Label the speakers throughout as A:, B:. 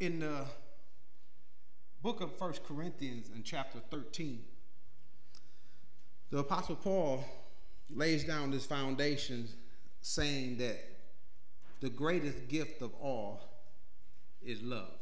A: In the book of 1 Corinthians in chapter 13, the Apostle Paul lays down this foundation saying that the greatest gift of all is love.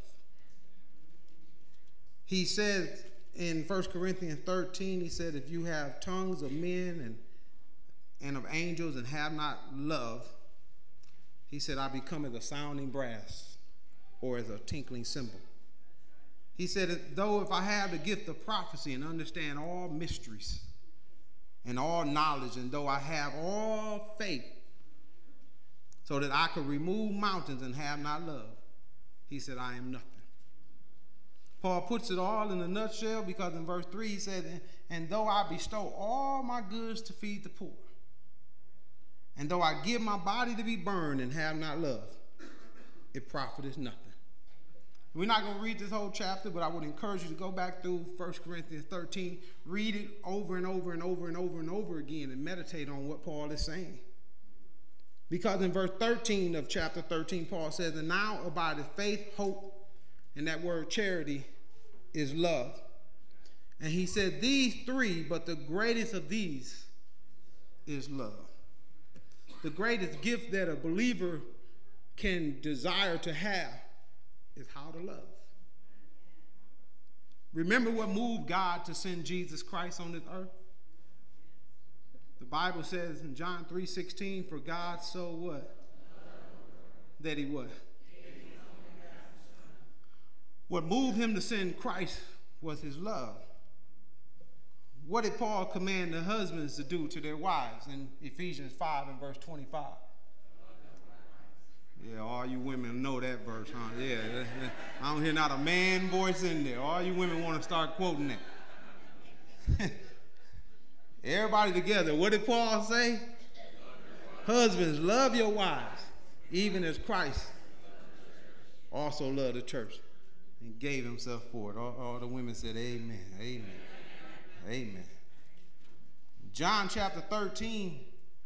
A: He said in 1 Corinthians 13, he said, if you have tongues of men and of angels and have not love, he said, I become as a sounding brass or as a tinkling cymbal. He said, though if I have the gift of prophecy and understand all mysteries and all knowledge, and though I have all faith so that I could remove mountains and have not love, he said, I am nothing. Paul puts it all in a nutshell because in verse 3 he said, and though I bestow all my goods to feed the poor, and though I give my body to be burned and have not love, it profiteth nothing. We're not going to read this whole chapter, but I would encourage you to go back through 1 Corinthians 13, read it over and over and over and over and over again, and meditate on what Paul is saying. Because in verse 13 of chapter 13, Paul says, and now abideth faith, hope, and that word charity is love. And he said, these three, but the greatest of these is love. The greatest gift that a believer can desire to have is how to love. Remember what moved God to send Jesus Christ on this earth? The Bible says in John 3:16, for God so what? That he what? What moved him to send Christ was his love. What did Paul command the husbands to do to their wives in Ephesians 5 and verse 25? Yeah, all you women know that verse, huh? Yeah, I don't hear not a man voice in there. All you women want to start quoting that. Everybody together. What did Paul say? Husbands, love your wives, even as Christ also loved the church and gave himself for it. All the women said, amen, amen, amen. John chapter 13,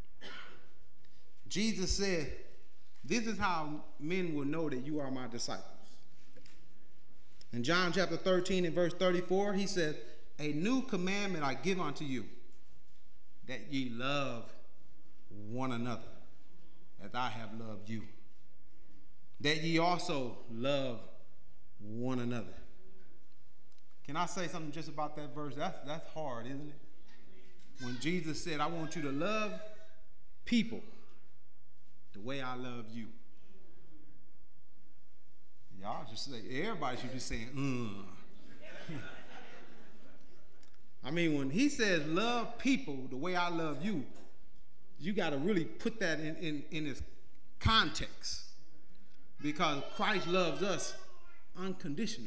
A: Jesus said, this is how men will know that you are my disciples. In John chapter 13 and verse 34, he said, a new commandment I give unto you, that ye love one another, as I have loved you. That ye also love one another. Can I say something just about that verse? That's hard, isn't it? When Jesus said, I want you to love people the way I love you. Y'all just say, everybody should be saying, I mean, when he says love people the way I love you, you got to really put that in its context. Because Christ loves us unconditionally.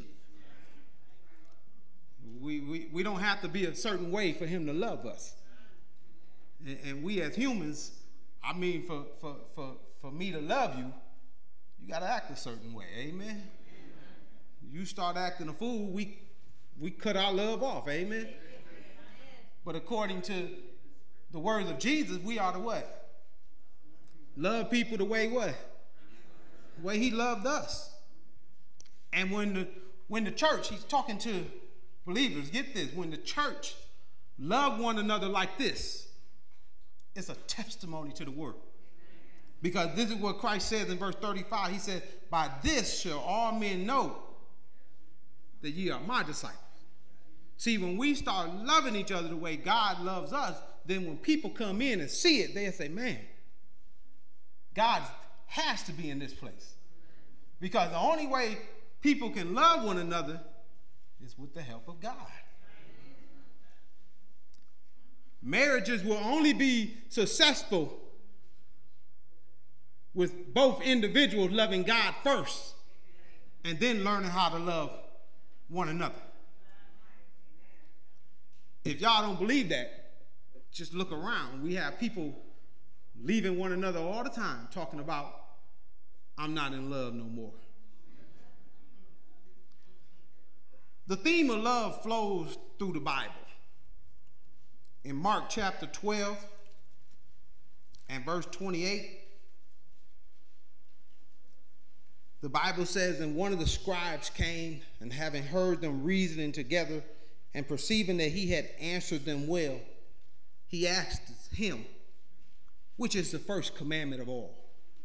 A: We don't have to be a certain way for him to love us. And we as humans, I mean, for me to love you, you got to act a certain way. Amen? You start acting a fool, we cut our love off. Amen? But according to the words of Jesus, we are to what? Love people the way what? The way he loved us. And when the church, he's talking to believers, get this, when the church love one another like this, it's a testimony to the word. Because this is what Christ says in verse 35. He said, by this shall all men know that ye are my disciples. See, when we start loving each other the way God loves us, then when people come in and see it, they'll say, man, God has to be in this place. Because the only way people can love one another is with the help of God. Marriages will only be successful with both individuals loving God first and then learning how to love one another. If y'all don't believe that, just look around. We have people leaving one another all the time talking about, I'm not in love no more. The theme of love flows through the Bible. In Mark chapter 12 and verse 28, The Bible says, and one of the scribes came, and having heard them reasoning together, and perceiving that he had answered them well, he asked him, which is the first commandment of all?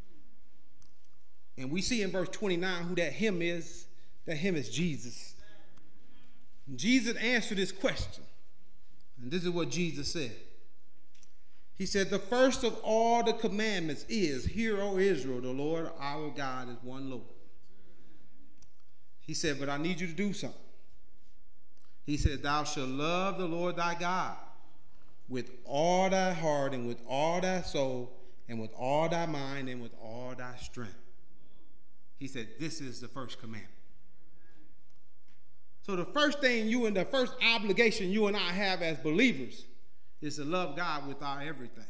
A: And we see in verse 29 who that him is. That him is Jesus. And Jesus answered this question. And this is what Jesus said. He said, the first of all the commandments is, hear, O Israel, the Lord our God is one Lord. He said, but I need you to do something. He said, thou shalt love the Lord thy God with all thy heart and with all thy soul and with all thy mind and with all thy strength. He said, this is the first commandment. So the first thing the first obligation you and I have as believers is to love God with our everything.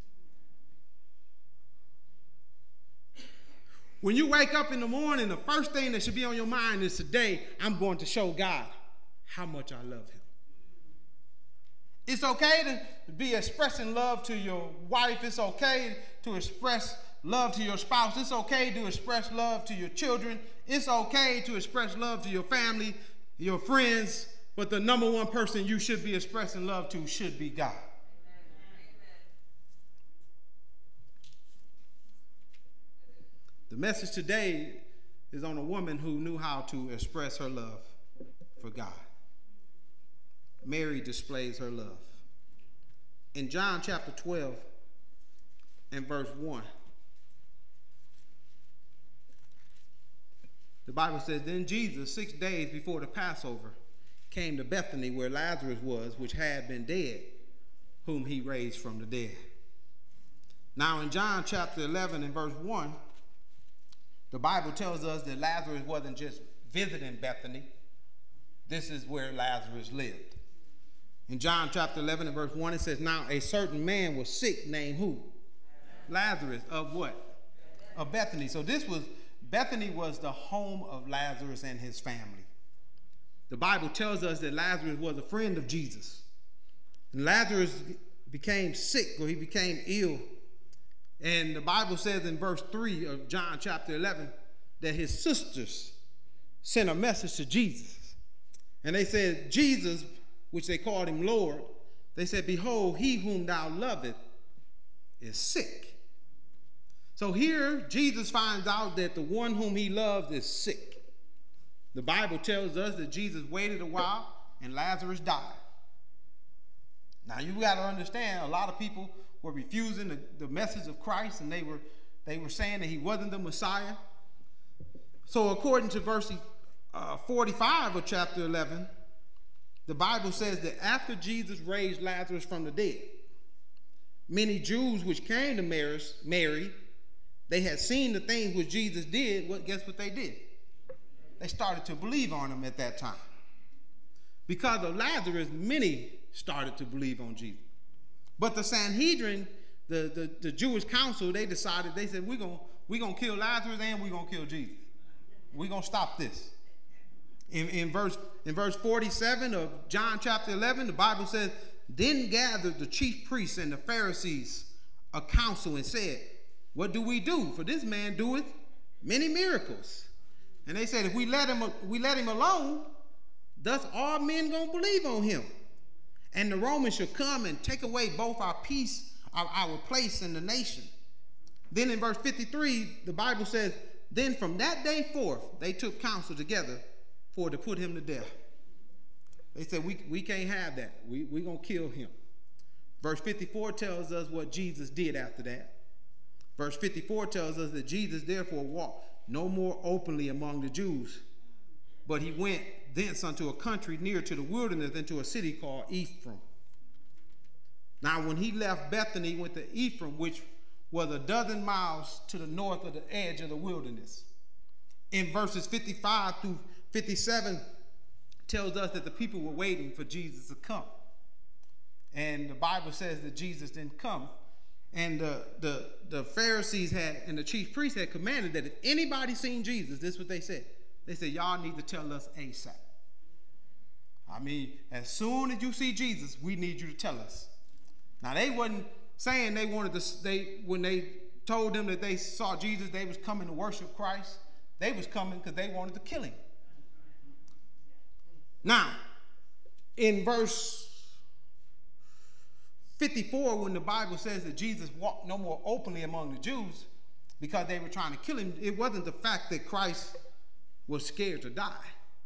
A: When you wake up in the morning, the first thing that should be on your mind is, today I'm going to show God how much I love him. It's okay to be expressing love to your wife. It's okay to express love to your spouse. It's okay to express love to your children. It's okay to express love to your family, your friends, but the number one person you should be expressing love to should be God. The message today is on a woman who knew how to express her love for God. Mary displays her love. In John chapter 12 and verse 1, the Bible says, then Jesus, 6 days before the Passover, came to Bethany where Lazarus was, which had been dead, whom he raised from the dead. Now in John chapter 11 and verse 1, the Bible tells us that Lazarus wasn't just visiting Bethany. This is where Lazarus lived. In John chapter 11 and verse 1, it says, now a certain man was sick, named who? Lazarus, of what? Of Bethany. So Bethany was the home of Lazarus and his family. The Bible tells us that Lazarus was a friend of Jesus. And Lazarus became sick, or he became ill. And the Bible says in verse 3 of John chapter 11 that his sisters sent a message to Jesus. And they said, Jesus, which they called him Lord, they said, behold, he whom thou lovest is sick. So here, Jesus finds out that the one whom he loves is sick. The Bible tells us that Jesus waited a while and Lazarus died. Now, you got to understand, a lot of people were refusing the message of Christ, and they were saying that he wasn't the Messiah. So according to verse 45 of chapter 11, the Bible says that after Jesus raised Lazarus from the dead, many Jews which came to Mary, they had seen the things which Jesus did. Guess what they did? They started to believe on him at that time. Because of Lazarus, many started to believe on Jesus. But the Sanhedrin, the Jewish council, they decided, they said, we're gonna kill Lazarus and we're going to kill Jesus. We're going to stop this. In verse 47 of John chapter 11, the Bible says, then gathered the chief priests and the Pharisees a council and said, what do we do? For this man doeth many miracles. And they said, if we let him alone, thus all men gonna believe on him. And the Romans shall come and take away both our peace, our place in the nation. Then in verse 53, the Bible says, then from that day forth, they took counsel together for to put him to death. They said, we can't have that. We're going to kill him. Verse 54 tells us what Jesus did after that. Verse 54 tells us that Jesus therefore walked no more openly among the Jews, but he went thence unto a country near to the wilderness, into a city called Ephraim. Now when he left Bethany, he went to Ephraim, which was 12 miles to the north of the edge of the wilderness. In verses 55 through 57 tells us that the people were waiting for Jesus to come. And the Bible says that Jesus didn't come. And the Pharisees and the chief priests had commanded that if anybody seen Jesus, this is what they said. They said, y'all need to tell us ASAP. I mean, as soon as you see Jesus, we need you to tell us. Now, they wasn't saying they wanted to, when they told them that they saw Jesus, they was coming to worship Christ. They was coming because they wanted to kill him. Now, in verse 54, when the Bible says that Jesus walked no more openly among the Jews because they were trying to kill him, it wasn't the fact that Christ was scared to die.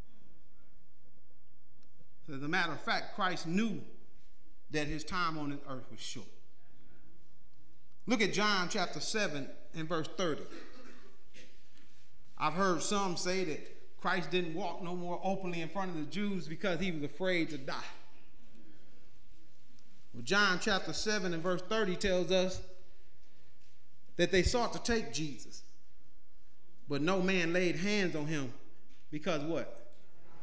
A: As a matter of fact, Christ knew that his time on this earth was short. Look at John chapter 7 and verse 30. I've heard some say that Christ didn't walk no more openly in front of the Jews because he was afraid to die. Well, John chapter 7 and verse 30 tells us that they sought to take Jesus, but no man laid hands on him because what?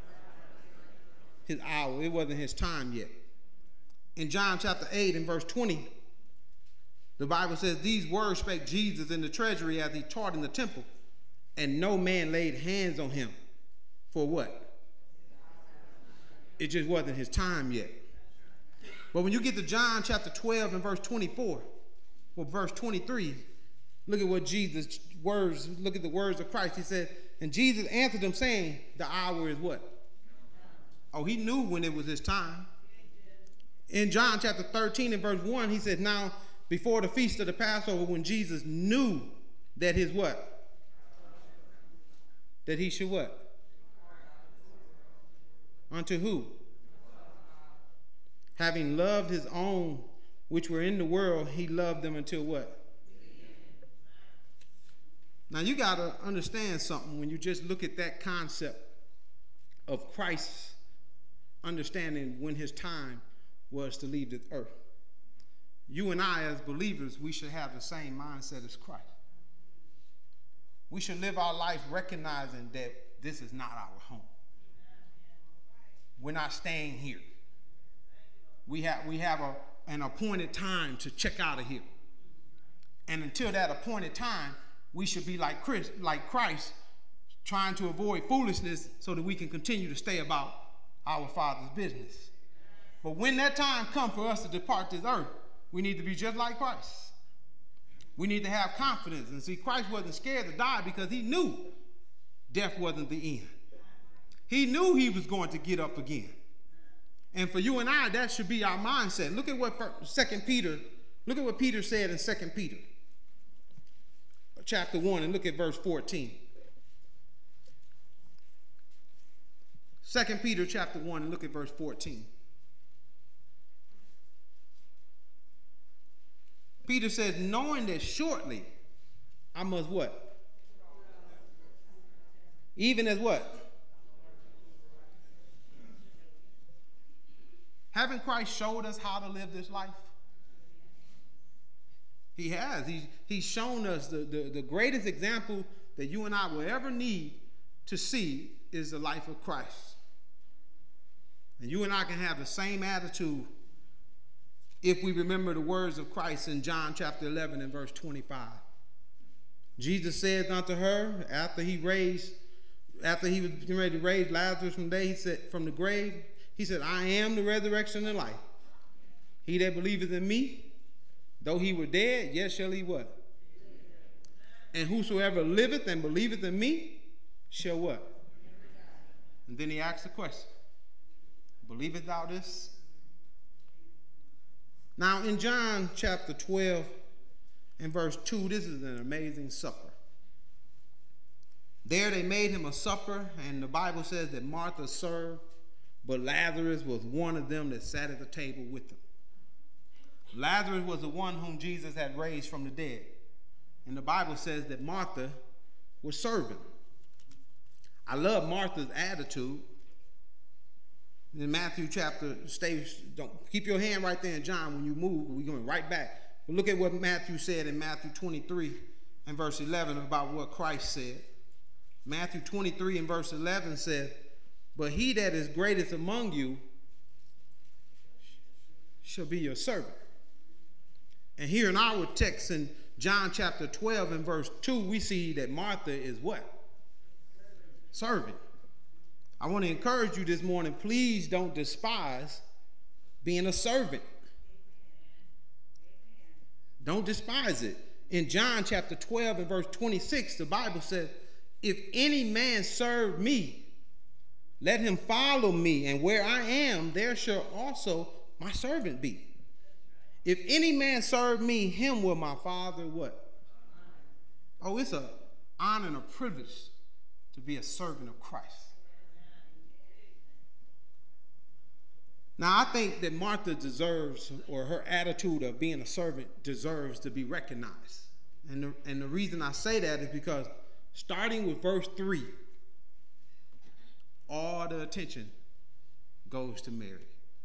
A: His hour. It wasn't his time yet. In John chapter 8 and verse 20, the Bible says, these words spake Jesus in the treasury as he taught in the temple, and no man laid hands on him. For what? It just wasn't his time yet. But when you get to John chapter 12 and verse 24, or verse 23, look at what Jesus' words, look at the words of Christ. He said, and Jesus answered them saying, the hour is what? Oh, he knew when it was his time. In John chapter 13 and verse 1, he said, now before the feast of the Passover, when Jesus knew that his what? That he should what? Unto who? Having loved his own which were in the world, he loved them until what? Now you got to understand something when you just look at that concept of Christ's understanding when his time was to leave the earth. You and I as believers, we should have the same mindset as Christ. We should live our life recognizing that this is not our home. We're not staying here. We have an appointed time to check out of here. And until that appointed time, we should be like Christ, trying to avoid foolishness so that we can continue to stay about our Father's business. But when that time comes for us to depart this earth, we need to be just like Christ. We need to have confidence. And see, Christ wasn't scared to die because he knew death wasn't the end. He knew he was going to get up again. And for you and I, that should be our mindset. Look at what look at what Peter said in 2 Peter chapter 1 and look at verse 14. 2 Peter chapter 1 and look at verse 14. Peter says, knowing that shortly I must what? Even as what? Haven't Christ showed us how to live this life? He has. He's shown us the greatest example that you and I will ever need to see is the life of Christ. And you and I can have the same attitude if we remember the words of Christ in John chapter 11 and verse 25. Jesus said unto her, after he was getting ready to raise Lazarus from the grave, he said, I am the resurrection and life. He that believeth in me, though he were dead, yet shall he what? And whosoever liveth and believeth in me shall what? And then he asked the question, believest thou this? Now in John chapter 12 and verse 2, this is an amazing supper. There they made him a supper, and the Bible says that Martha served, but Lazarus was one of them that sat at the table with them. Lazarus was the one whom Jesus had raised from the dead. And the Bible says that Martha was serving. I love Martha's attitude. In Matthew chapter, don't keep your hand right there in John when you move. We're going right back. But look at what Matthew said in Matthew 23 and verse 11 about what Christ said. Matthew 23 and verse 11 said, but he that is greatest among you shall be your servant. And here in our text in John chapter 12 and verse 2, we see that Martha is what? Servant. I want to encourage you this morning, please don't despise being a servant. Don't despise it. In John chapter 12 and verse 26, the Bible said, if any man serve me, let him follow me, and where I am, there shall also my servant be. If any man serve me, him will my Father what? Oh, it's an honor and a privilege to be a servant of Christ. Now, I think that Martha deserves, or her attitude of being a servant deserves to be recognized. And the reason I say that is because starting with verse 3, all the attention goes to Mary.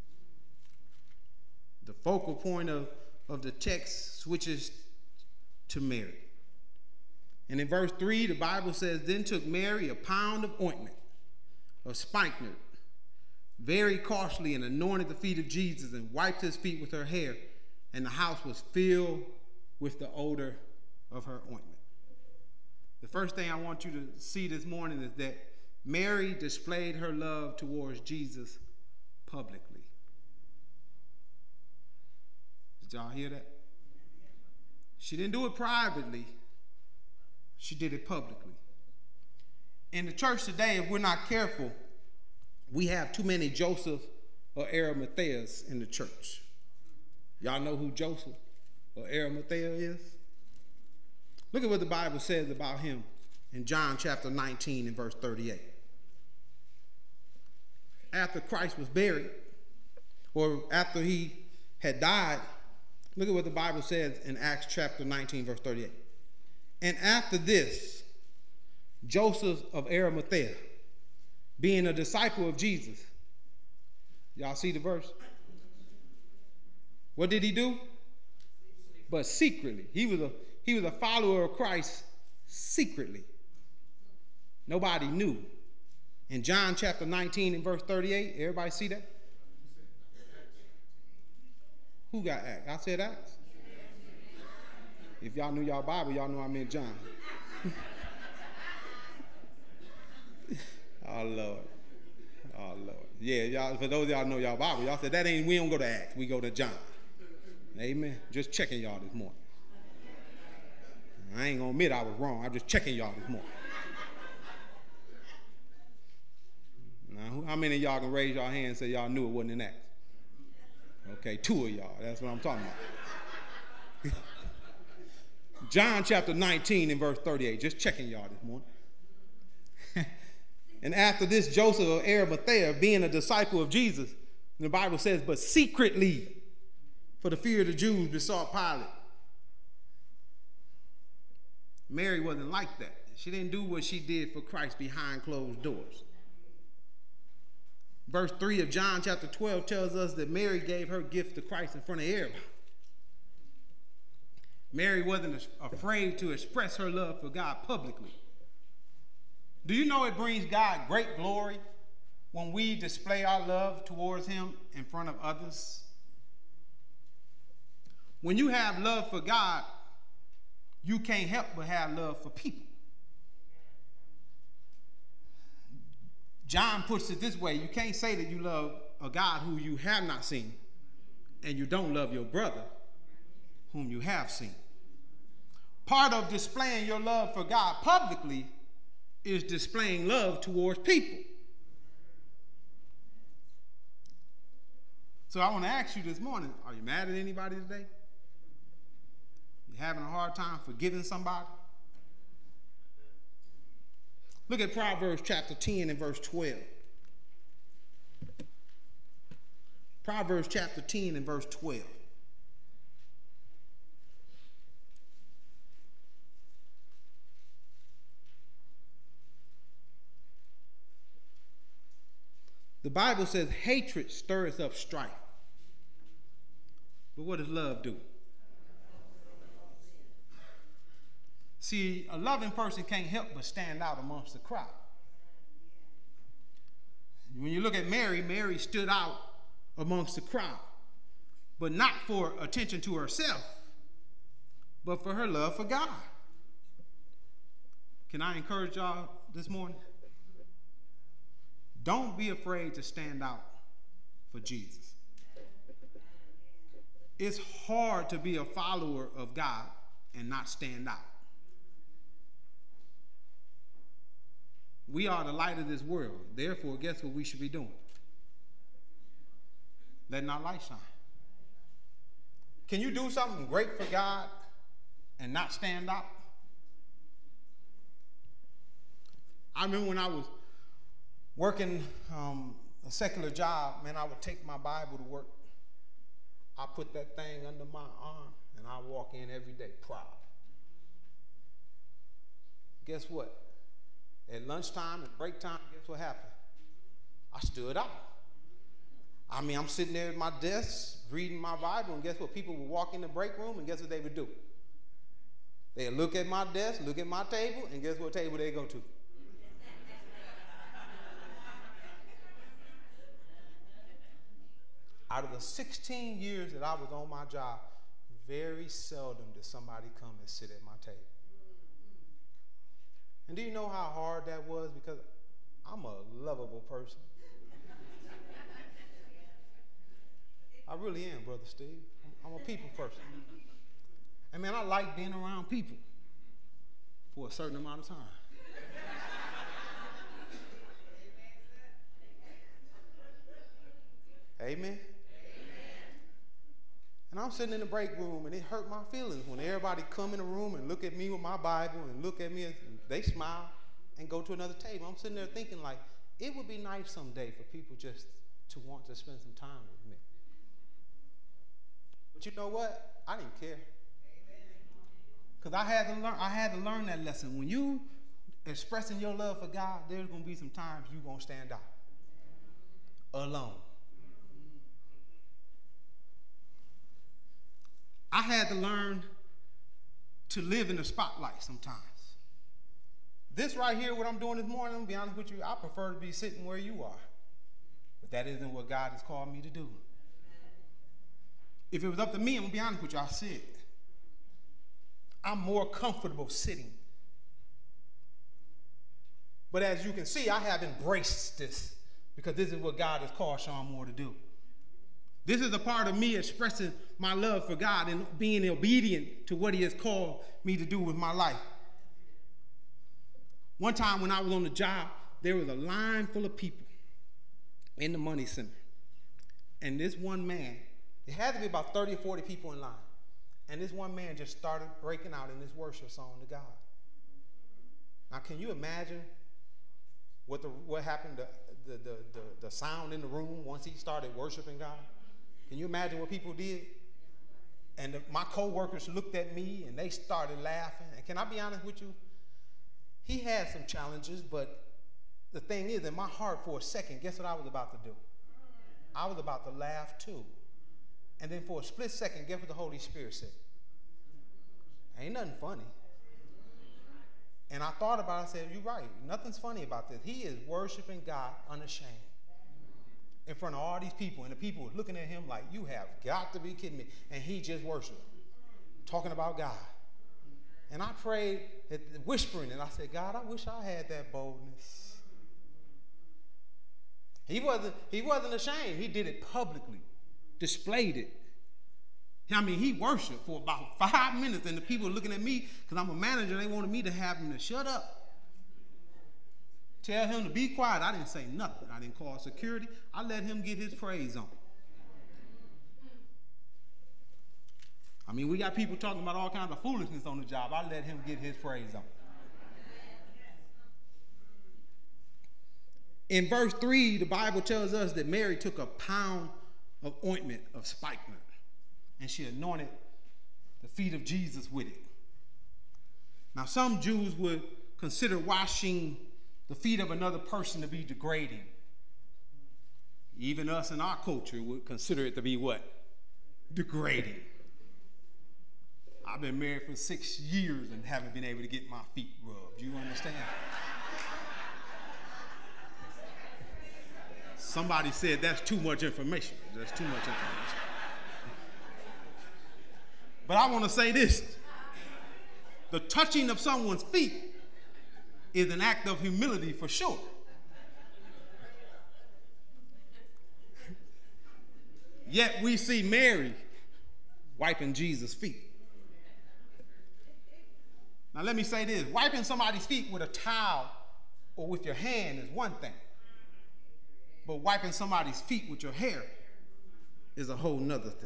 A: The focal point of the text switches to Mary. And in verse 3, the Bible says, then took Mary a pound of ointment, of spikenard, very costly, and anointed the feet of Jesus and wiped his feet with her hair. And the house was filled with the odor of her ointment. The first thing I want you to see this morning is that Mary displayed her love towards Jesus publicly. Did y'all hear that? She didn't do it privately. She did it publicly. In the church today, if we're not careful, we have too many Joseph or Arimatheas in the church. Y'all know who Joseph or Arimathea is? Look at what the Bible says about him in John chapter 19 and verse 38. After Christ was buried, or after he had died, look at what the Bible says in Acts chapter 19, verse 38. And after this, Joseph of Arimathea, being a disciple of Jesus. Y'all see the verse? What did he do? But secretly. He was a follower of Christ secretly. Nobody knew. In John chapter 19 and verse 38, everybody see that? Who got Acts? I said Acts. If y'all knew y'all Bible, y'all know I meant John. Oh, Lord. Oh, Lord. Yeah, y'all, for those of y'all know y'all Bible, y'all said that ain't, we don't go to Acts, we go to John. Amen. Just checking y'all this morning. I ain't going to admit I was wrong. I'm just checking y'all this morning. Now, how many of y'all can raise your hand and say y'all knew it wasn't in Acts? Okay, 2 of y'all. That's what I'm talking about. John chapter 19 and verse 38. Just checking y'all this morning. And after this, Joseph of Arimathea, being a disciple of Jesus, the Bible says, but secretly, for the fear of the Jews, besought Pilate. Mary wasn't like that. She didn't do what she did for Christ behind closed doors. Verse 3 of John chapter 12 tells us that Mary gave her gift to Christ in front of everybody. Mary wasn't afraid to express her love for God publicly. Do you know it brings God great glory when we display our love towards him in front of others? When you have love for God, you can't help but have love for people. John puts it this way: you can't say that you love a God who you have not seen, and you don't love your brother whom you have seen. Part of displaying your love for God publicly is displaying love towards people. So I want to ask you this morning, are you mad at anybody today? You having a hard time forgiving somebody? Look at Proverbs chapter 10 and verse 12. Proverbs chapter 10 and verse 12. The Bible says hatred stirs up strife. But what does love do? See, a loving person can't help but stand out amongst the crowd. When you look at Mary, Mary stood out amongst the crowd, but not for attention to herself, but for her love for God. Can I encourage y'all this morning? Don't be afraid to stand out for Jesus. It's hard to be a follower of God and not stand out. We are the light of this world. Therefore, guess what we should be doing? Letting our light shine. Can you do something great for God and not stand out? I remember when I was working a secular job, man, I would take my Bible to work. I put that thing under my arm, and I walk in every day proud. Guess what? At lunchtime and break time, guess what happened? I stood out. I mean, I'm sitting there at my desk reading my Bible, and guess what? People would walk in the break room, and guess what they would do? They'd look at my desk, look at my table, and guess what table they go to? Out of the 16 years that I was on my job, very seldom did somebody come and sit at my table. And do you know how hard that was? Because I'm a lovable person. I really am, Brother Steve. I'm a people person. And man, I like being around people for a certain amount of time. Amen. And I'm sitting in the break room, and it hurt my feelings when everybody come in the room and look at me with my Bible and look at me and they smile and go to another table. I'm sitting there thinking, like, it would be nice someday for people just to want to spend some time with me. But you know what? I didn't care. Because I had to learn that lesson. When you expressing your love for God, there's going to be some times you're going to stand out alone. I had to learn to live in the spotlight sometimes. This right here, what I'm doing this morning, I'm going to be honest with you, I prefer to be sitting where you are. But that isn't what God has called me to do. If it was up to me, I'm going to be honest with you, I'll sit. I'm more comfortable sitting. But as you can see, I have embraced this because this is what God has called Sean Moore to do. This is a part of me expressing my love for God and being obedient to what he has called me to do with my life. One time when I was on the job, there was a line full of people in the money center. And this one man, it had to be about 30 or 40 people in line. And this one man just started breaking out in this worship song to God. Now, can you imagine what happened to the sound in the room once he started worshiping God? Can you imagine what people did? And my co-workers looked at me and they started laughing. And can I be honest with you? He had some challenges, but the thing is, in my heart for a second, guess what I was about to do? I was about to laugh too. And then for a split second, guess what the Holy Spirit said? Ain't nothing funny. And I thought about it, I said, you're right. Nothing's funny about this. He is worshiping God unashamed in front of all these people. And the people were looking at him like, you have got to be kidding me. And he just worshiped, talking about God. And I prayed, whispering, and I said, God, I wish I had that boldness. He wasn't ashamed. He did it publicly, displayed it. I mean, he worshiped for about 5 minutes, and the people were looking at me, because I'm a manager, they wanted me to have him to shut up. Tell him to be quiet. I didn't say nothing. I didn't call security. I let him get his praise on. I mean, we got people talking about all kinds of foolishness on the job. I let him get his praise on. In verse 3, the Bible tells us that Mary took a pound of ointment of spikenard, and she anointed the feet of Jesus with it. Now, some Jews would consider washing the feet of another person to be degrading. Even us in our culture would consider it to be what? Degrading. I've been married for 6 years and haven't been able to get my feet rubbed. Do you understand? Somebody said that's too much information. That's too much information. But I want to say this. The touching of someone's feet is an act of humility for sure. Yet we see Mary wiping Jesus' feet. Now let me say this. Wiping somebody's feet with a towel or with your hand is one thing. But wiping somebody's feet with your hair is a whole nother thing.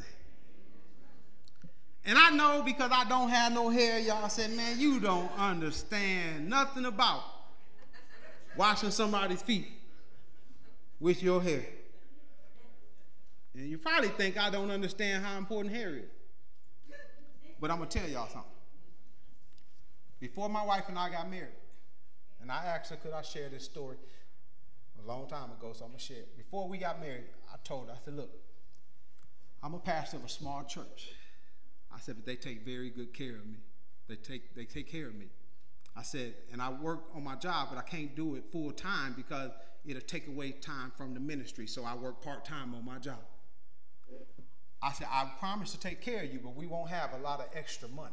A: And I know because I don't have no hair, y'all said, man, you don't understand nothing about washing somebody's feet with your hair. And you probably think I don't understand how important hair is. But I'm going to tell y'all something. Before my wife and I got married, and I asked her, could I share this story a long time ago, so I'm going to share it. Before we got married, I told her, I said, look, I'm a pastor of a small church. I said, but they take very good care of me. They take care of me. I said, and I work on my job, but I can't do it full time because it'll take away time from the ministry. So I work part time on my job. I said, I promise to take care of you, but we won't have a lot of extra money.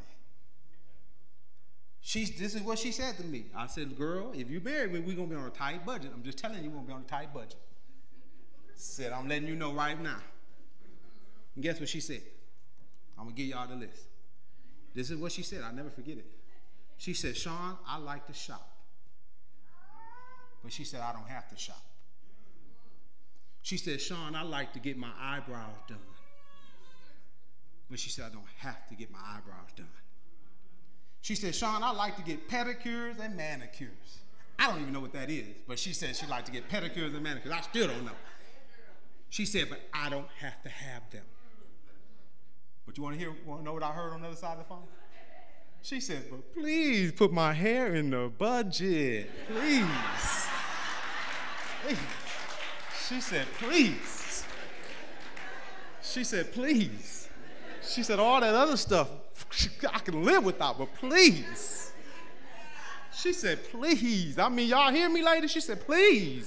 A: This is what she said to me. I said, girl, if you marry me, we're going to be on a tight budget. I'm just telling you, we're going to be on a tight budget. Said, I'm letting you know right now. And guess what she said? I'm going to give y'all the list. This is what she said. I'll never forget it. She said, Sean, I like to shop. But she said, I don't have to shop. She said, Sean, I like to get my eyebrows done. But she said, I don't have to get my eyebrows done. She said, Sean, I like to get pedicures and manicures. I don't even know what that is, but she said she liked to get pedicures and manicures. I still don't know. She said, but I don't have to have them. But you want to know what I heard on the other side of the phone? She said, but please put my hair in the budget, please. Please. She said, please. She said, please. She said, all that other stuff I can live without, but please. She said, please. I mean, y'all hear me, ladies? She said, please.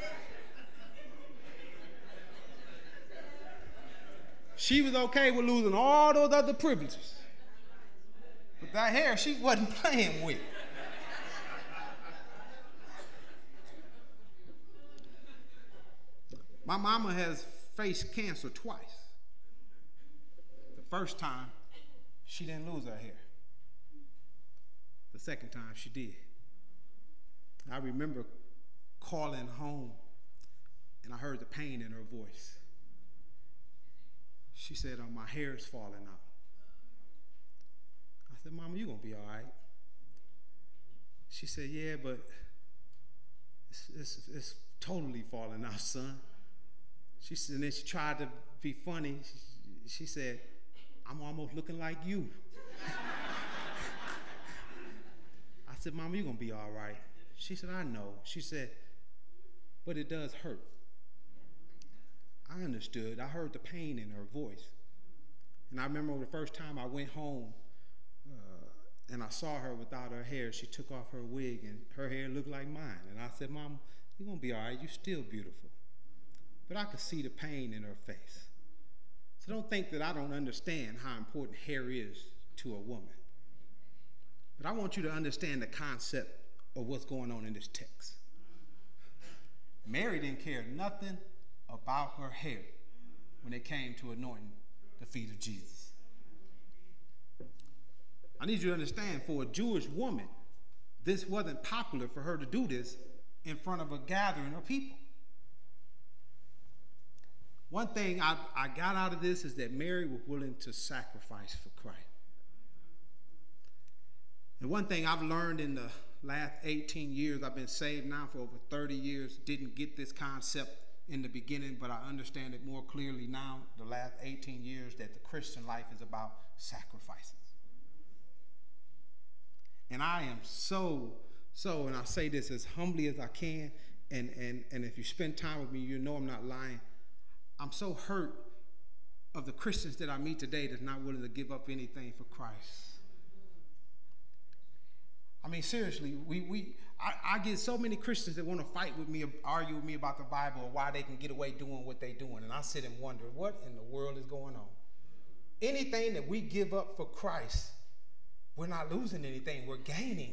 A: She was okay with losing all those other privileges. But that hair, she wasn't playing with. My mama has faced cancer twice. The first time, she didn't lose her hair. The second time, she did. I remember calling home, and I heard the pain in her voice. She said, my hair is falling out. I said, Mama, you're going to be all right. She said, yeah, but it's totally falling out, son. She said, and then she tried to be funny. She said, I'm almost looking like you. I said, Mama, you're going to be all right. She said, I know. She said, but it does hurt. I understood. I heard the pain in her voice. And I remember the first time I went home and I saw her without her hair. She took off her wig and her hair looked like mine. And I said, Mom, you're going to be all right. You're still beautiful. But I could see the pain in her face. So don't think that I don't understand how important hair is to a woman. But I want you to understand the concept of what's going on in this text. Mary didn't care nothing about her hair when it came to anointing the feet of Jesus. I need you to understand, for a Jewish woman, this wasn't popular for her to do this in front of a gathering of people. One thing I got out of this is that Mary was willing to sacrifice for Christ. And one thing I've learned in the last 18 years, I've been saved now for over 30 years, didn't get this concept in the beginning, but I understand it more clearly now, the last 18 years, that the Christian life is about sacrifices. And I am so, and I say this as humbly as I can, and if you spend time with me, you know I'm not lying. I'm so hurt of the Christians that I meet today that's not willing to give up anything for Christ. I mean, seriously, I get so many Christians that want to fight with me, argue with me about the Bible or why they can get away doing what they're doing. And I sit and wonder, what in the world is going on? Anything that we give up for Christ, we're not losing anything, we're gaining.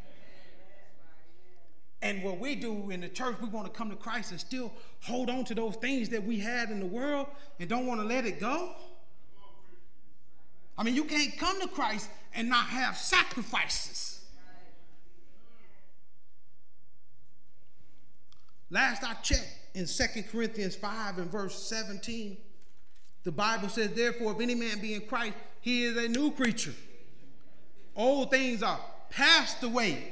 A: And what we do in the church, we want to come to Christ and still hold on to those things that we had in the world and don't want to let it go. I mean, you can't come to Christ and not have sacrifices. Last I checked, in 2 Corinthians 5 and verse 17, the Bible says, therefore, if any man be in Christ, he is a new creature. Old things are passed away.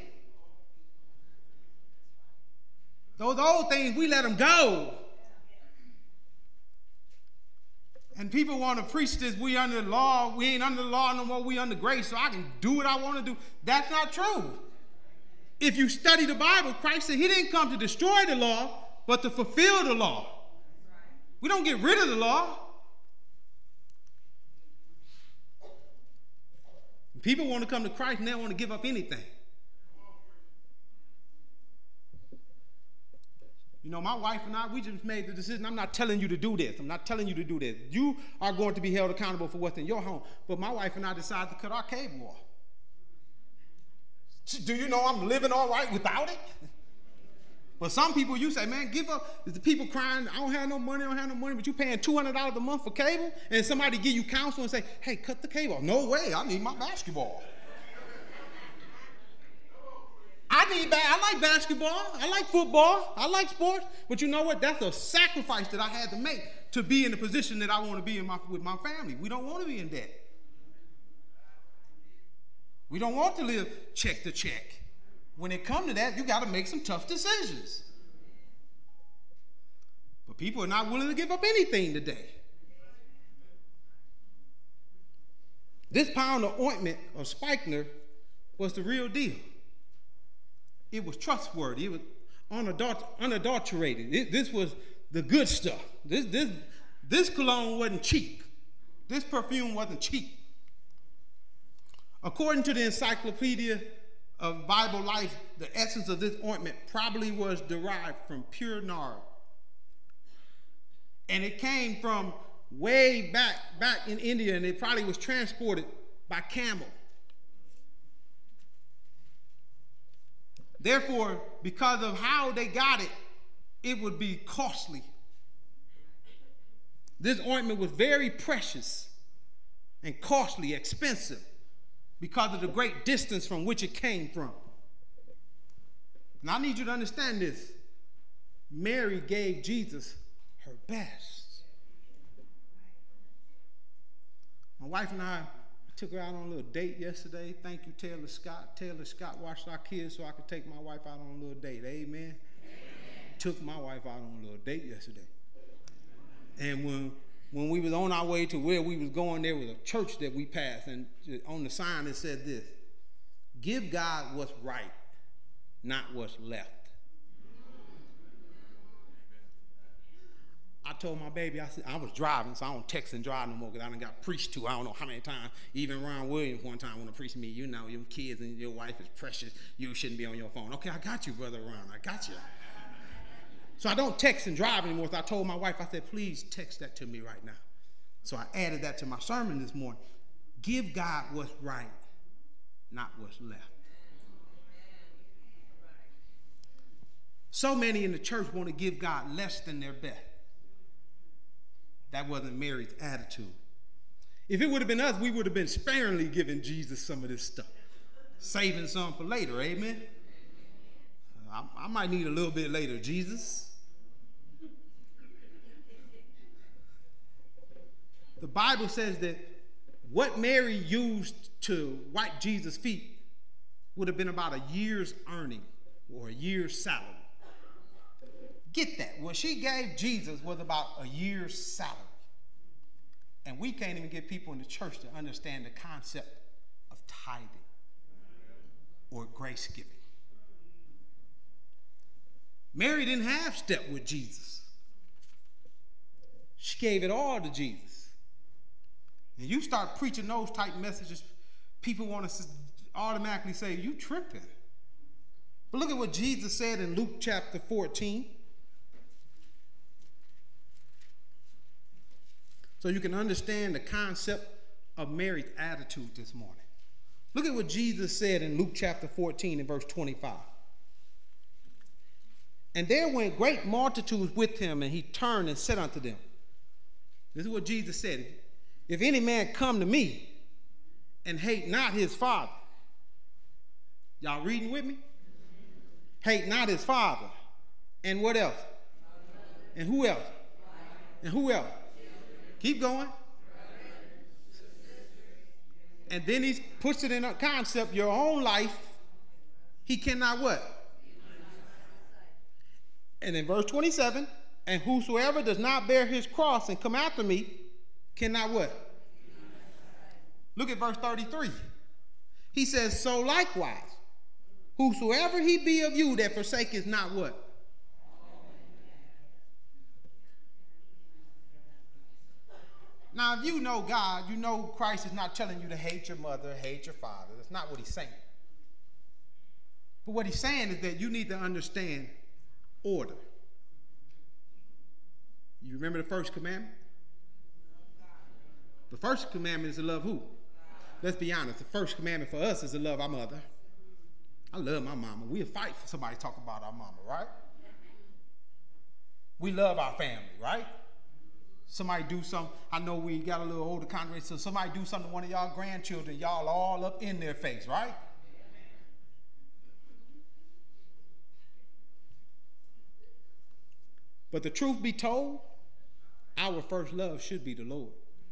A: Those old things, we let them go. And people want to preach this, we under the law, we ain't under the law no more, we under grace, so I can do what I want to do. That's not true. If you study the Bible, Christ said he didn't come to destroy the law, but to fulfill the law. We don't get rid of the law. People want to come to Christ and they don't want to give up anything. You know, my wife and I, we just made the decision. I'm not telling you to do this. I'm not telling you to do this. You are going to be held accountable for what's in your home. But my wife and I decided to cut our cable off. Do you know I'm living all right without it? But some people, you say, man, give up. The people crying, I don't have no money, but you paying $200 a month for cable, and somebody give you counsel and say, hey, cut the cable off. No way, I need my basketball. I like basketball, I like football, I like sports, but you know what? That's a sacrifice that I had to make to be in the position that I want to be in with my family. We don't want to be in debt. We don't want to live check to check. When it comes to that, you got to make some tough decisions. But people are not willing to give up anything today. This pound of ointment of spikenard was the real deal. It was trustworthy. It was unadulterated. This was the good stuff. This cologne wasn't cheap. This perfume wasn't cheap. According to the Encyclopedia of Bible Life, the essence of this ointment probably was derived from pure nard. And it came from way back in India, and it probably was transported by camel. Therefore, because of how they got it, it would be costly. This ointment was very precious and costly, expensive, because of the great distance from which it came from. And I need you to understand this. Mary gave Jesus her best. My wife and I took her out on a little date yesterday. Thank you, Taylor Scott. Taylor Scott watched our kids so I could take my wife out on a little date. Amen? Amen. Took my wife out on a little date yesterday. And when we was on our way to where we was going, there was a church that we passed, and on the sign it said this: give God what's right, not what's left. I told my baby, I said, I was driving, so I don't text and drive no more because I done got preached to. I don't know how many times. Even Ron Williams one time wanted to preach to me, you know, your kids and your wife is precious. You shouldn't be on your phone. Okay, I got you, Brother Ron. I got you. So I don't text and drive anymore. So I told my wife, I said, please text that to me right now. So I added that to my sermon this morning. Give God what's right, not what's left. So many in the church want to give God less than their best. That wasn't Mary's attitude. If it would have been us, we would have been sparingly giving Jesus some of this stuff, saving some for later, amen? I might need a little bit later, Jesus. The Bible says that what Mary used to wipe Jesus' feet would have been about a year's earning or a year's salary. Get that. What she gave Jesus was about a year's salary. And we can't even get people in the church to understand the concept of tithing or grace giving. Mary didn't have step with Jesus. She gave it all to Jesus. And you start preaching those type messages, people want to automatically say, you tripping. But look at what Jesus said in Luke chapter 14. So you can understand the concept of Mary's attitude this morning. Look at what Jesus said in Luke chapter 14 and verse 25. And there went great multitudes with him, and he turned and said unto them. This is what Jesus said. If any man come to me and hate not his father. Y'all reading with me? Hate not his father, And what else? And who else? And who else? Keep going. And then he puts it in a concept, your own life, he cannot what? And in verse 27, and whosoever does not bear his cross and come after me cannot what? Look at verse 33. He says, so likewise, whosoever he be of you that forsaketh not what? Now, if you know God, you know Christ is not telling you to hate your mother, hate your father. That's not what he's saying. But what he's saying is that you need to understand order. You remember the first commandment? The first commandment is to love who? Let's be honest. The first commandment for us is to love our mother. I love my mama. We'll fight for somebody to talk about our mama, right? We love our family, right? Somebody do something. I know we got a little older congregation, so somebody do something to one of y'all grandchildren, y'all all up in their face, right? But the truth be told, our first love should be the Lord.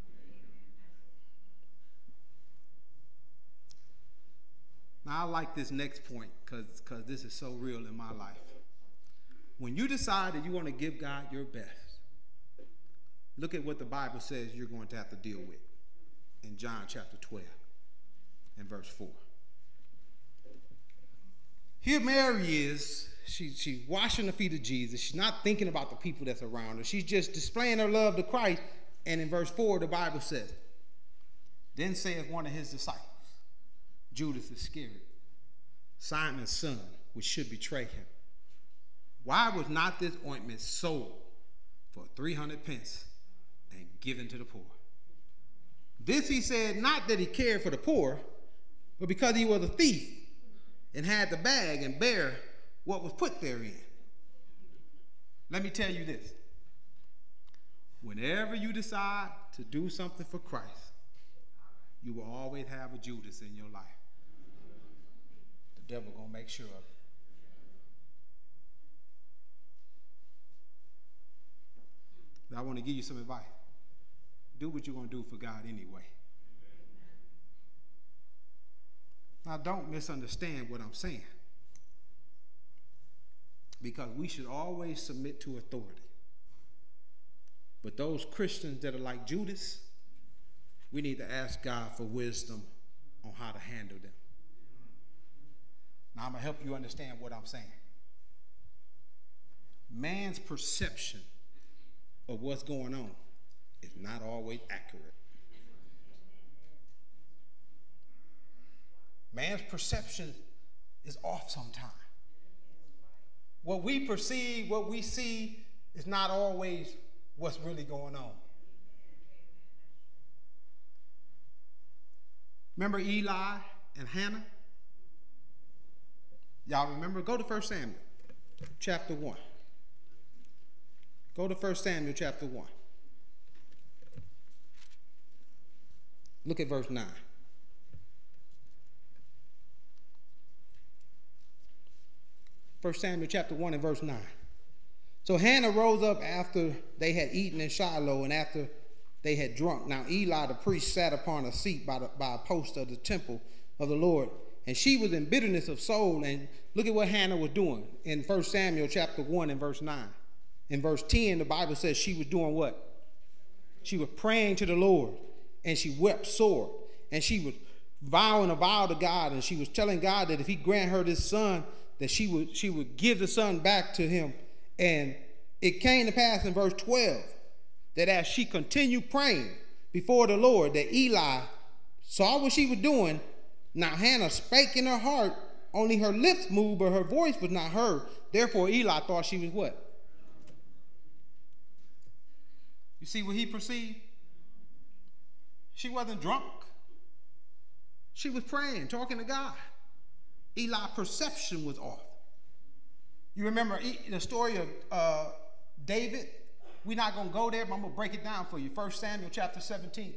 A: Now, I like this next point because this is so real in my life. When you decide that you want to give God your best, look at what the Bible says you're going to have to deal with in John chapter 12 and verse 4. Here Mary is. She's washing the feet of Jesus. She's not thinking about the people that's around her. She's just displaying her love to Christ. And in verse 4, the Bible says, then saith one of his disciples, Judas Iscariot, Simon's son, which should betray him, why was not this ointment sold for 300 pence and given to the poor? This he said, not that he cared for the poor, but because he was a thief and had the bag and bare what was put therein. Let me tell you this. Whenever you decide to do something for Christ, you will always have a Judas in your life. The devil gonna make sure of it. But I want to give you some advice. Do what you're gonna do for God anyway. Now, don't misunderstand what I'm saying, because we should always submit to authority. But those Christians that are like Judas, we need to ask God for wisdom on how to handle them. Now, I'm going to help you understand what I'm saying. Man's perception of what's going on is not always accurate. Man's perception is off sometimes. What we perceive, what we see, is not always what's really going on. Remember Eli and Hannah? Y'all remember? Go to 1 Samuel chapter 1. Go to 1 Samuel chapter 1. Look at verse 9. 1 Samuel chapter 1 and verse 9. So Hannah rose up after they had eaten in Shiloh and after they had drunk. Now Eli the priest sat upon a seat by a post of the temple of the Lord. And she was in bitterness of soul. And look at what Hannah was doing in 1 Samuel chapter 1 and verse 9. In verse 10, the Bible says she was doing what? She was praying to the Lord. And she wept sore. And she was vowing a vow to God. And she was telling God that if he grant her this son, that she would give the son back to him. And it came to pass in verse 12 that as she continued praying before the Lord, that Eli saw what she was doing. Now Hannah spake in her heart, only her lips moved, but her voice was not heard. Therefore Eli thought she was what? You see what he perceived? She wasn't drunk. She was praying, talking to God. Eli's perception was off. You remember the story of David? We're not going to go there, but I'm going to break it down for you. 1 Samuel chapter 17.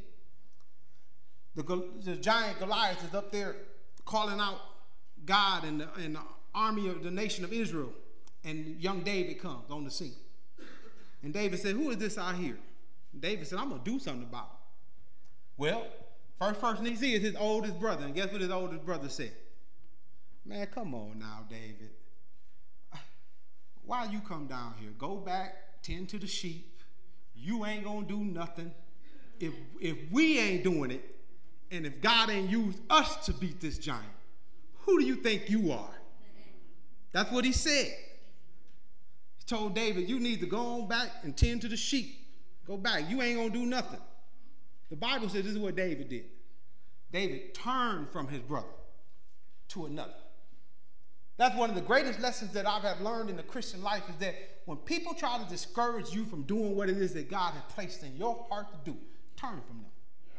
A: The giant Goliath is up there calling out God and the army of the nation of Israel. And young David comes on the scene. And David said, who is this out here? And David said, I'm going to do something about it. Well, first person he sees is his oldest brother. And guess what his oldest brother said? Man, come on now, David. Why you come down here? Go back, tend to the sheep. You ain't going to do nothing. If we ain't doing it, and if God ain't used us to beat this giant, who do you think you are? That's what he said. He told David, you need to go on back and tend to the sheep. Go back. You ain't going to do nothing. The Bible says this is what David did. David turned from his brother to another. That's one of the greatest lessons that I have learned in the Christian life, is that when people try to discourage you from doing what it is that God has placed in your heart to do, turn from them.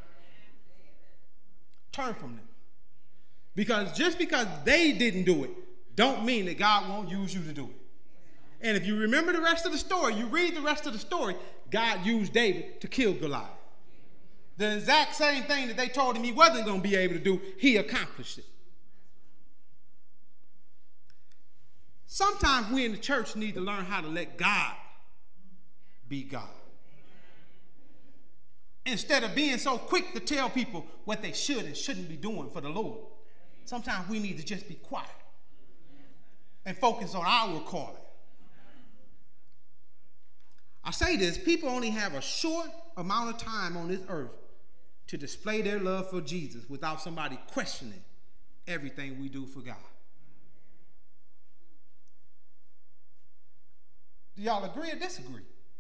A: Turn from them. Because just because they didn't do it, don't mean that God won't use you to do it. And if you remember the rest of the story, you read the rest of the story, God used David to kill Goliath. The exact same thing that they told him he wasn't going to be able to do, he accomplished it. Sometimes we in the church need to learn how to let God be God. Instead of being so quick to tell people what they should and shouldn't be doing for the Lord, sometimes we need to just be quiet and focus on our calling. I say this, people only have a short amount of time on this earth to display their love for Jesus without somebody questioning everything we do for God. Do y'all agree or disagree?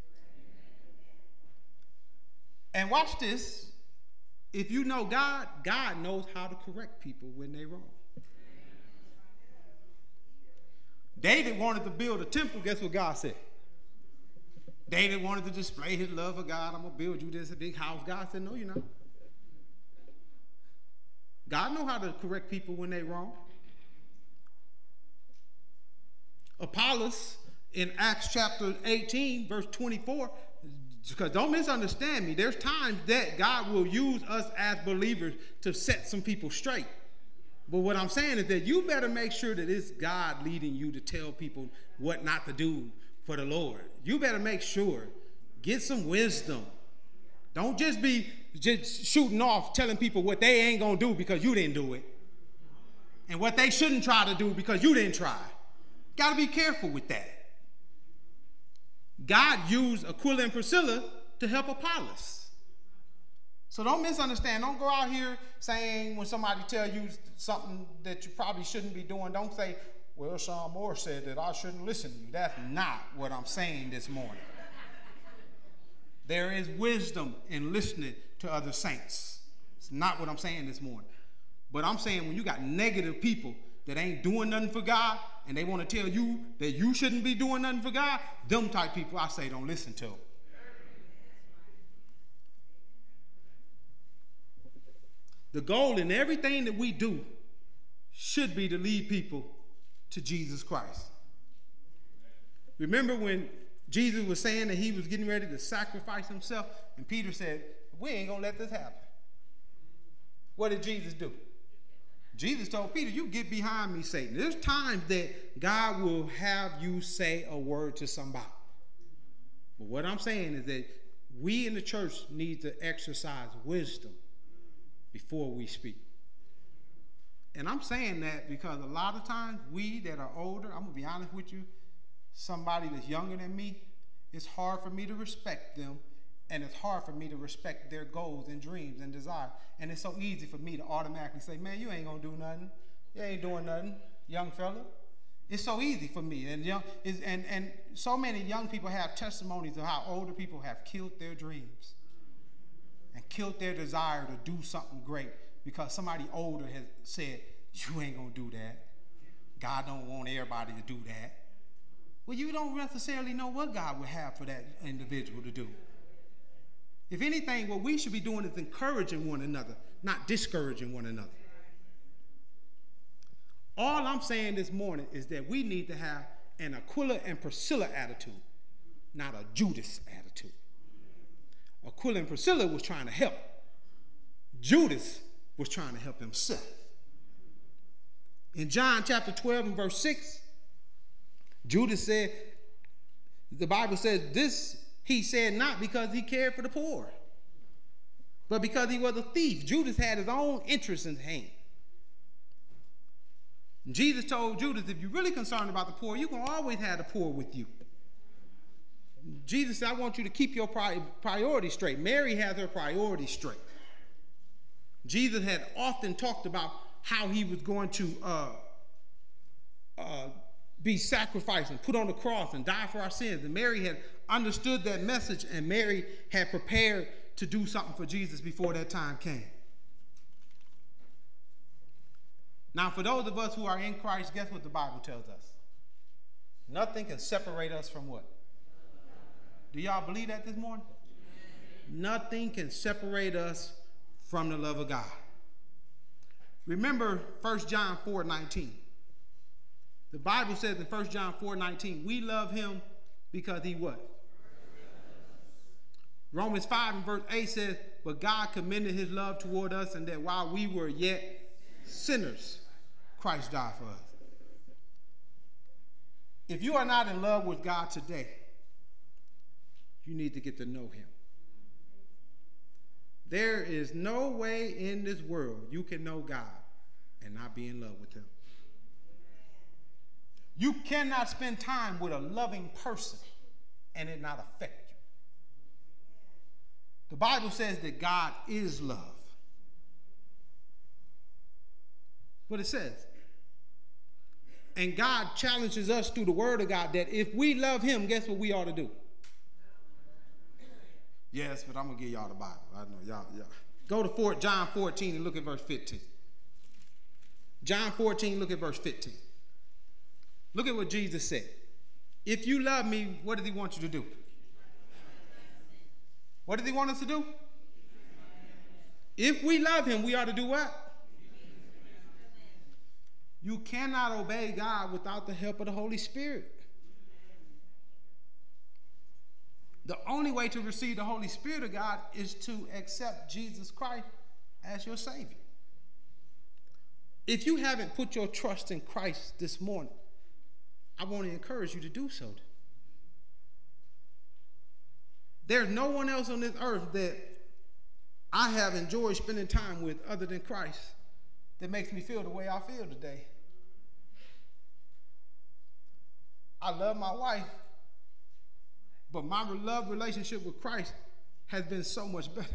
A: And watch this. If you know God, God knows how to correct people when they're wrong. David wanted to build a temple. Guess what God said? David wanted to display his love for God. I'm going to build you this big house. God said, no, you're not. God knows how to correct people when they're wrong. Apollos, in Acts chapter 18, verse 24, because don't misunderstand me, there's times that God will use us as believers to set some people straight. But what I'm saying is that you better make sure that it's God leading you to tell people what not to do for the Lord. You better make sure. Get some wisdom. Don't just be shooting off telling people what they ain't going to do because you didn't do it. And what they shouldn't try to do because you didn't try. Got to be careful with that. God used Aquila and Priscilla to help Apollos. So don't misunderstand. Don't go out here saying when somebody tells you something that you probably shouldn't be doing, don't say, well, Sean Moore said that I shouldn't listen to you. That's not what I'm saying this morning. There is wisdom in listening to other saints. It's not what I'm saying this morning. But I'm saying when you got negative people that ain't doing nothing for God, and they want to tell you that you shouldn't be doing nothing for God, them type people, I say don't listen to them. The goal in everything that we do should be to lead people to Jesus Christ. Remember when Jesus was saying that he was getting ready to sacrifice himself, and Peter said, we ain't going to let this happen. What did Jesus do? Jesus told Peter, you get behind me, Satan. There's times that God will have you say a word to somebody. But what I'm saying is that we in the church need to exercise wisdom before we speak. And I'm saying that because a lot of times we that are older, I'm going to be honest with you, somebody that's younger than me, it's hard for me to respect them, and it's hard for me to respect their goals and dreams and desires. And it's so easy for me to automatically say, man, you ain't going to do nothing. You ain't doing nothing, young fella. It's so easy for me. And so many young people have testimonies of how older people have killed their dreams and killed their desire to do something great because somebody older has said, you ain't going to do that. God don't want everybody to do that. Well, you don't necessarily know what God would have for that individual to do. If anything, what we should be doing is encouraging one another, not discouraging one another. All I'm saying this morning is that we need to have an Aquila and Priscilla attitude, not a Judas attitude. Aquila and Priscilla was trying to help. Judas was trying to help himself. In John chapter 12 and verse 6, Judas said, the Bible says this, he said not because he cared for the poor, but because he was a thief. Judas had his own interests in hand. And Jesus told Judas, if you're really concerned about the poor, you're going to always have the poor with you. Jesus said, I want you to keep your priorities straight. Mary has her priorities straight. Jesus had often talked about how he was going to be sacrificed and put on the cross and die for our sins. And Mary had understood that message, and Mary had prepared to do something for Jesus before that time came. Now, for those of us who are in Christ, guess what the Bible tells us? Nothing can separate us from what? Do y'all believe that this morning? Nothing can separate us from the love of God. Remember 1 John 4:19. The Bible says in 1 John 4:19, we love him because he what? Romans 5 and verse 8 says, but God commended his love toward us, and that while we were yet sinners, Christ died for us. If you are not in love with God today, you need to get to know him. There is no way in this world you can know God and not be in love with him. You cannot spend time with a loving person and it not affect you. The Bible says that God is love. What it says. And God challenges us through the word of God that if we love him, guess what we ought to do? Yes, but I'm going to give y'all the Bible. I know y'all. Go to John 14 and look at verse 15. John 14, look at verse 15. Look at what Jesus said. If you love me, what does he want you to do? What does he want us to do? If we love him, we ought to do what? You cannot obey God without the help of the Holy Spirit. The only way to receive the Holy Spirit of God is to accept Jesus Christ as your Savior. If you haven't put your trust in Christ this morning, I want to encourage you to do so. There's no one else on this earth that I have enjoyed spending time with other than Christ that makes me feel the way I feel today. I love my wife, but my love relationship with Christ has been so much better.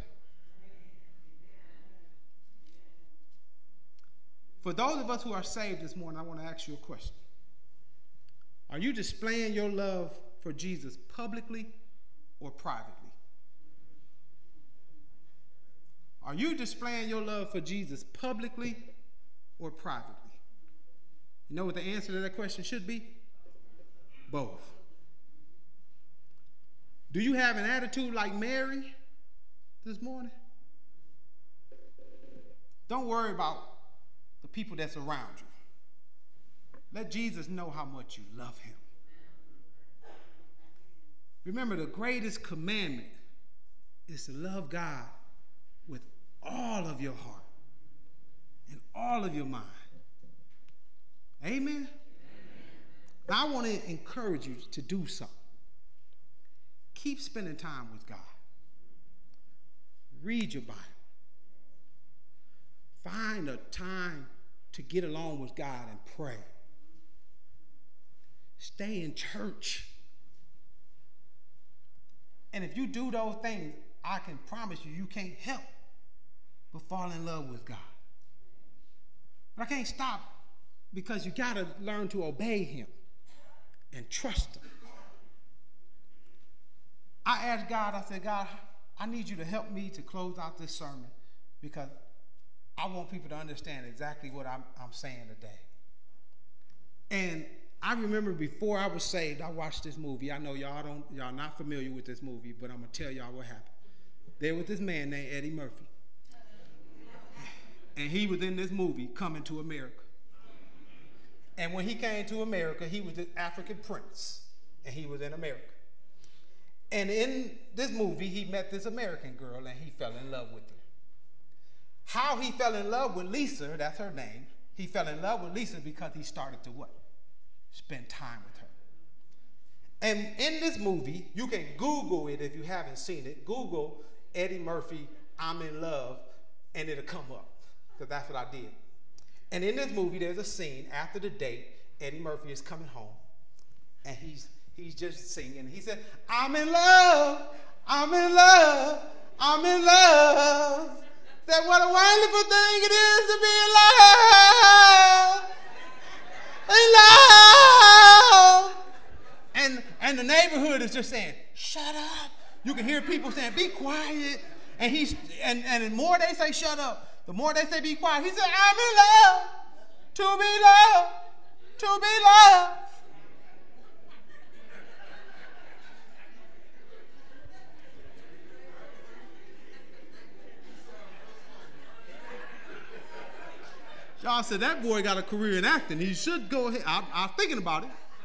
A: For those of us who are saved this morning, I want to ask you a question. Are you displaying your love for Jesus publicly or privately? Are you displaying your love for Jesus publicly or privately? You know what the answer to that question should be? Both. Do you have an attitude like Mary this morning? Don't worry about the people that's around you. Let Jesus know how much you love him. Remember, the greatest commandment is to love God with all of your heart and all of your mind. Amen? Now, I want to encourage you to do something. Keep spending time with God. Read your Bible. Find a time to get along with God and pray. Stay in church. And if you do those things, I can promise you, you can't help but fall in love with God. But I can't stop, because you got to learn to obey him and trust him. I asked God, I said, God, I need you to help me to close out this sermon, because I want people to understand exactly what I'm saying today. And I remember before I was saved, I watched this movie. I know y'all not familiar with this movie, but I'm going to tell y'all what happened. There was this man named Eddie Murphy. And he was in this movie, Coming to America. And when he came to America, he was an African prince, and he was in America. And in this movie, he met this American girl, and he fell in love with her. How he fell in love with Lisa, that's her name. He fell in love with Lisa because he started to what? Spend time with her. And in this movie, you can Google it if you haven't seen it. Google Eddie Murphy, I'm in love, and it'll come up, because that's what I did. And in this movie, there's a scene after the date. Eddie Murphy is coming home, and he's just singing. He said, I'm in love, I'm in love, I'm in love. That what a wonderful thing it is to be in love, in love. And the neighborhood is just saying, shut up. You can hear people saying, be quiet. And the more they say shut up, the more they say be quiet. He said, I'm in love, to be loved, to be loved. Y'all said that boy got a career in acting. He should go ahead. I'm thinking about it.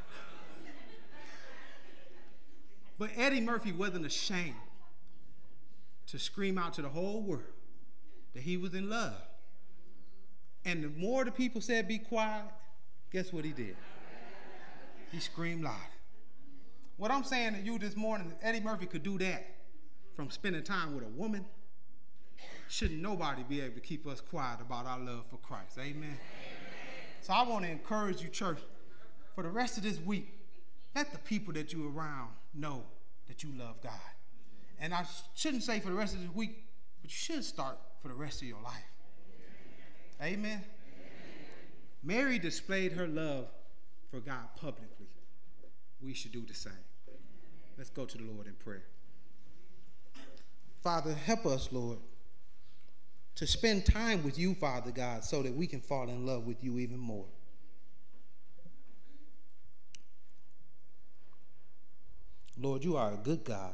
A: But Eddie Murphy wasn't ashamed to scream out to the whole world that he was in love. And the more the people said be quiet, guess what he did? He screamed louder. What I'm saying to you this morning, if Eddie Murphy could do that from spending time with a woman, shouldn't nobody be able to keep us quiet about our love for Christ. Amen? Amen. So I want to encourage you, church, for the rest of this week, let the people that you're around know that you love God. And I shouldn't say for the rest of this week, but you should start for the rest of your life. Amen? Amen. Mary displayed her love for God publicly. We should do the same. Let's go to the Lord in prayer. Father, help us, Lord, to spend time with you, Father God, so that we can fall in love with you even more. Lord, you are a good God.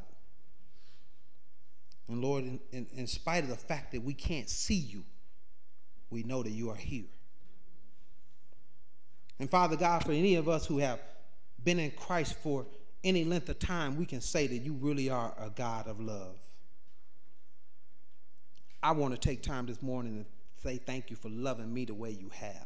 A: And Lord, in spite of the fact that we can't see you, we know that you are here. And Father God, for any of us who have been in Christ for any length of time, we can say that you really are a God of love. I want to take time this morning to say thank you for loving me the way you have.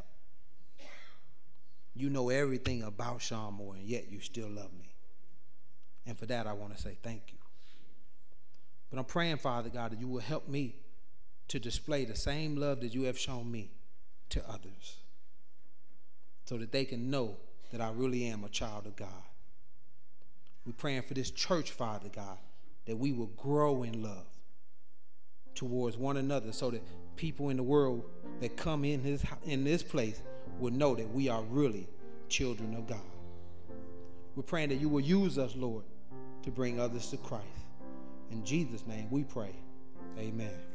A: You know everything about Sean Moore, and yet you still love me. And for that, I want to say thank you. But I'm praying, Father God, that you will help me to display the same love that you have shown me to others, so that they can know that I really am a child of God. We're praying for this church, Father God, that we will grow in love towards one another, so that people in the world that come in this place will know that we are really children of God. We're praying that you will use us, Lord, to bring others to Christ. In Jesus' name we pray. Amen.